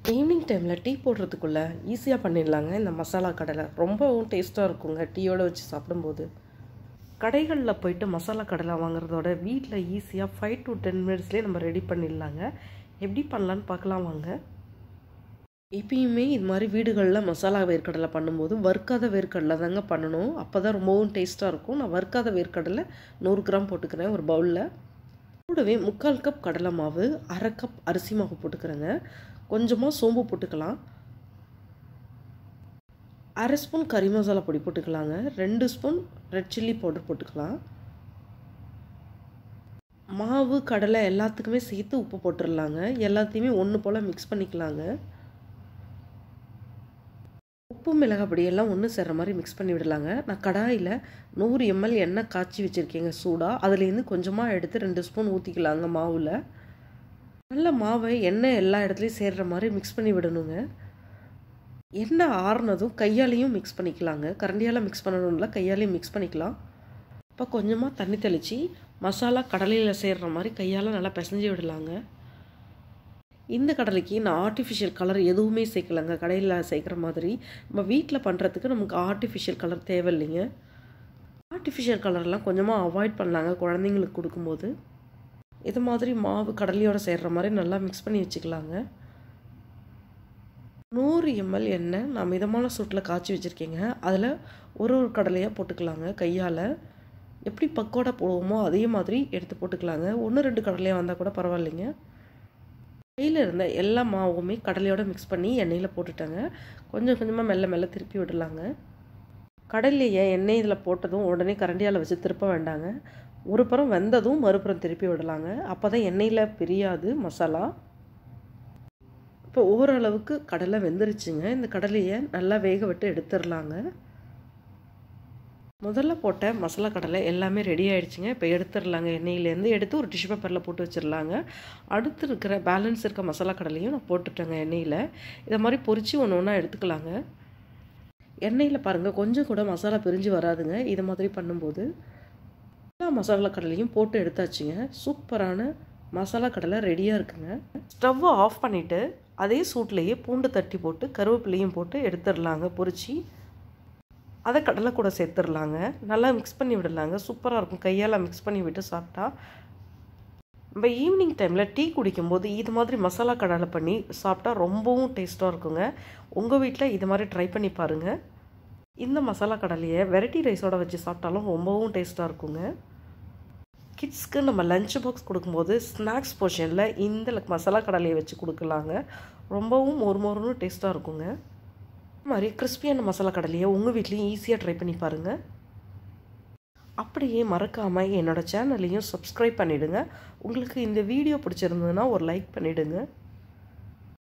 Evening டைமில் tea போடுறதுக்குள்ளே ஈஸியாக பண்ணிடலாங்க. இந்த மசாலா கடலை ரொம்பவும் டேஸ்ட்டாக இருக்குங்க டீயோடு வச்சு சாப்பிடும்போது. கடைகளில் போய்ட்டு மசாலா கடலை வாங்குறதோட வீட்டில் ஈஸியாக 5 to 10 மினிட்ஸ்லேயே நம்ம ரெடி பண்ணிடலாங்க. எப்படி பண்ணலான்னு பார்க்கலாம் வாங்க. எப்பயுமே இது மாதிரி வீடுகளில் மசாலா வேர்க்கடலை பண்ணும்போது வறுக்காத வேர்க்கடலை தாங்க பண்ணணும். அப்போ தான் ரொம்பவும் டேஸ்ட்டாக இருக்கும். நான் வறுக்காத வேர்க்கடலை 100 கிராம் போட்டுக்கிறேன் ஒரு பவுலில். கூடவே 3/4 கப் கடலை மாவு, 1/2 கப் அரிசி மாவு போட்டுக்கிறேங்க. கொஞ்சமாக சோம்பு போட்டுக்கலாம். 1/2 ஸ்பூன் கறி மசாலா பொடி போட்டுக்கலாங்க. 2 ஸ்பூன் ரெட் சில்லி பவுடர் போட்டுக்கலாம். மாவு கடலை எல்லாத்துக்குமே சேர்த்து உப்பு போட்டுடலாங்க. எல்லாத்தையுமே ஒன்று போல் மிக்ஸ் பண்ணிக்கலாங்க. உப்பு மிளகாய் பொடியெல்லாம் ஒன்று சேர்ற மாதிரி மிக்ஸ் பண்ணி விடலாங்க. நான் கடாயில் 100 ml எண்ணெய் காய்ச்சி வச்சுருக்கேங்க சூடாக. அதுலேருந்து கொஞ்சமாக எடுத்து 2 ஸ்பூன் ஊற்றிக்கலாங்க மாவில். நல்ல மாவை எண்ணெய் எல்லா இடத்துலையும் சேர்கிற மாதிரி மிக்ஸ் பண்ணி விடணுங்க. எண்ணெய் ஆறுனதும் கையாலையும் மிக்ஸ் பண்ணிக்கலாங்க. கரண்டியால் மிக்ஸ் பண்ணணும்ல, கையாலையும் மிக்ஸ் பண்ணிக்கலாம். இப்போ கொஞ்சமாக தண்ணி தெளித்து மசாலா கடலையில் சேர்கிற மாதிரி கையால் நல்லா பிசைஞ்சு விடலாங்க. இந்த கடலைக்கு நான் ஆர்டிஃபிஷியல் கலர் எதுவுமே சேர்க்கலைங்க. கடையில் சேர்க்குற மாதிரி நம்ம வீட்டில் பண்ணுறதுக்கு நமக்கு ஆர்டிஃபிஷியல் கலர் தேவையில்லைங்க. ஆர்டிஃபிஷியல் கலர்லாம் கொஞ்சமாக அவாய்ட் பண்ணலாங்க குழந்தைங்களுக்கு கொடுக்கும்போது. இது மாதிரி மாவு கடலையோடு சேர்கிற மாதிரி நல்லா மிக்ஸ் பண்ணி வச்சுக்கலாங்க. 100 ml எண்ணெய் நான் மிதமான சூட்டில் காய்ச்சி வச்சுருக்கேங்க. அதில் ஒரு கடலையாக போட்டுக்கலாங்க. கையால் எப்படி பக்கோடா போடுவோமோ அதே மாதிரி எடுத்து போட்டுக்கலாங்க. 1-2 கடலையாக வந்தால் கூட பரவாயில்லைங்க. கையில் இருந்த எல்லா மாவுமே கடலையோடு மிக்ஸ் பண்ணி எண்ணெயில் போட்டுட்டாங்க. கொஞ்சம் கொஞ்சமாக மெல்ல மெல்ல திருப்பி விடலாங்க. கடலையை எண்ணெய் இதில் போட்டதும் உடனே கரண்டியால் வச்சு திருப்ப வேண்டாங்க. ஒரு புறம் வெந்ததும் மறுபுறம் திருப்பி விடலாங்க. அப்போ தான் எண்ணெயில் பிரியாது மசாலா. இப்போ ஓரளவுக்கு கடலை வெந்துருச்சுங்க. இந்த கடலையை நல்லா வேக விட்டு எடுத்துடலாங்க. முதல்ல போட்ட மசாலா கடலை எல்லாமே ரெடி ஆகிடுச்சுங்க. இப்போ எடுத்துடலாங்க. எண்ணெயிலேருந்து எடுத்து ஒரு டிஷ்யூ பேப்பரில் போட்டு வச்சிடலாங்க. அடுத்து இருக்கிற பேலன்ஸ் இருக்க மசாலா கடலையும் நான் போட்டுட்டேங்க எண்ணெயில். இதை மாதிரி பொரித்து ஒன்று ஒன்றா எடுத்துக்கலாங்க. எண்ணெயில் பாருங்கள் கொஞ்சம் கூட மசாலா பிரிஞ்சு வராதுங்க. இது மாதிரி பண்ணும்போது எல்லா மசாலா கடலையும் போட்டு எடுத்தாச்சுங்க. சூப்பரான மசாலா கடலை ரெடியாக இருக்குங்க. ஸ்டவ்வை ஆஃப் பண்ணிவிட்டு அதே சூட்லேயே பூண்டு தட்டி போட்டு கருவேப்பிலையும் போட்டு எடுத்துடலாங்க பொரிச்சு. அதை கடலை கூட சேர்த்துடலாங்க. நல்லா மிக்ஸ் பண்ணி விடலாங்க. சூப்பராக இருக்கும். கையால் மிக்ஸ் பண்ணி விட்டு சாப்பிட்டா நம்ம ஈவினிங் டைமில் டீ குடிக்கும்போது இது மாதிரி மசாலா கடலை பண்ணி சாப்பிட்டா ரொம்பவும் டேஸ்ட்டாக இருக்குங்க. உங்கள் வீட்டில் இது மாதிரி ட்ரை பண்ணி பாருங்கள். இந்த மசாலா கடலையை வெரைட்டி ரைஸோடு வச்சு சாப்பிட்டாலும் ரொம்பவும் டேஸ்ட்டாக இருக்குங்க. கிட்ஸ்க்கு நம்ம லஞ்ச் பாக்ஸ் கொடுக்கும்போது ஸ்நாக்ஸ் போர்ஷனில் இந்த மசாலா கடலையை வச்சு கொடுக்கலாங்க. ரொம்பவும் மொறுமொறுன்னு டேஸ்ட்டாக இருக்குங்க. இது மாதிரி கிறிஸ்பியான மசாலா கடலையை உங்கள் வீட்லேயும் ஈஸியாக ட்ரை பண்ணி பாருங்கள். அப்படியே மறக்காமல் என்னோடய சேனலையும் சப்ஸ்கிரைப் பண்ணிவிடுங்க. உங்களுக்கு இந்த வீடியோ பிடிச்சிருந்ததுன்னா ஒரு லைக் பண்ணிவிடுங்க.